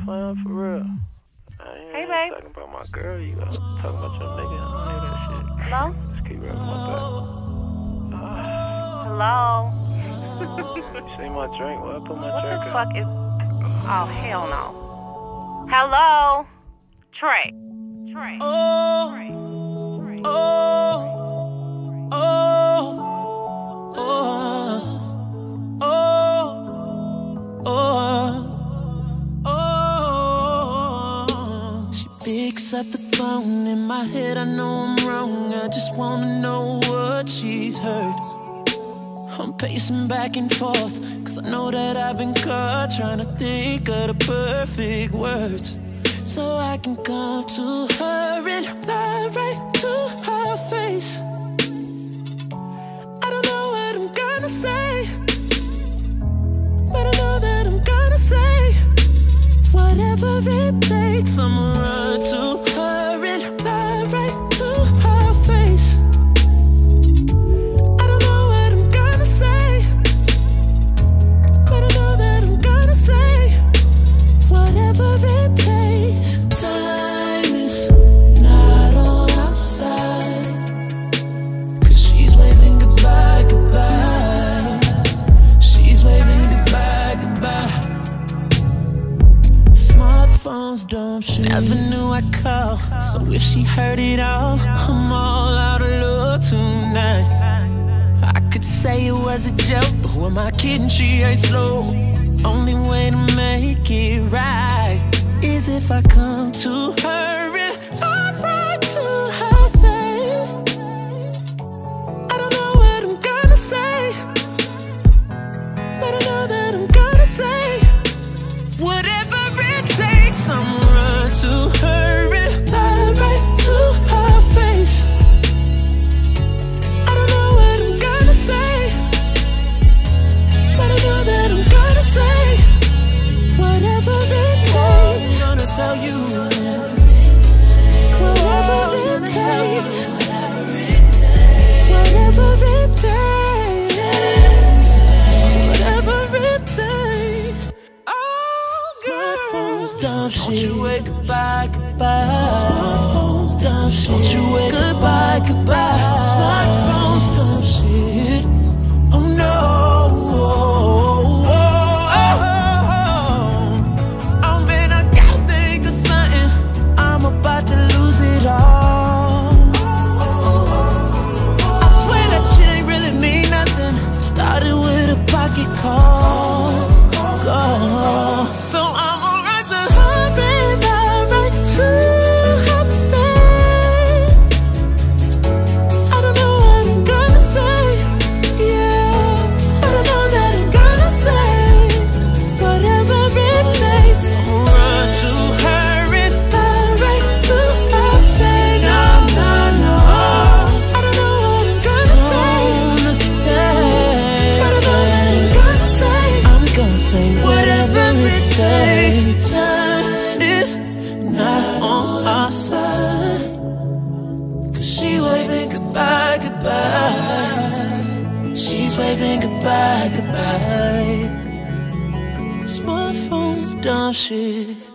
playing for real. Hey, babe. Talking about my girl, you got talking about your nigga. I don't hear that shit. Hello? Just keep rubbing my back. Hello? You see my drink? Where I put my What drink the in? fuck is... Oh, hell no. Hello? Trey. Trey. Oh, Trey. Trey. oh, oh, oh, oh, oh. She picks up the phone. In my head I know I'm wrong. I just wanna know what she's heard. I'm pacing back and forth, cause I know that I've been caught trying to think of the perfect words, so I can come to her and lie right to her face. I don't know what I'm gonna say, but I know that I'm gonna say whatever it takes. I'ma run to her and lie right to her face. I don't know what I'm gonna say, but I know that I'm gonna say whatever it takes. Time is not on our side, cause she's waving goodbye, goodbye. She's waving goodbye, goodbye. Smartphones don't shoot. Never knew I'd call, so if she heard it all, I'm all out of luck tonight. I could say it was a joke, but who am I kidding? She ain't slow. Only way to make it right is if I come to her and lie right to her face. I don't know what I'm gonna say, but I know that I'm gonna say whatever it takes. I'm run to her and lie right to her face. I don't know what I'm gonna say, but I know that I'm gonna say whatever it takes. I'm gonna tell you whatever it takes. Whatever it takes. Whatever it takes. Oh, smartphones dumb shit. Don't you wait goodbye, goodbye. Smartphones dumb shit. Don't you wait goodbye, goodbye. Smartphones dumb shit. Oh no. About to lose it all. I swear that shit ain't really mean nothing. Started with a pocket call. So I'ma run to her and lie right to her face. I don't know what I'm gonna say, yeah, but I know that I'm gonna say whatever it takes. I'ma run to her. Say whatever it takes. Time is not on our side, cause she's waving goodbye, goodbye. She's waving goodbye, goodbye. Smartphones dumb shit.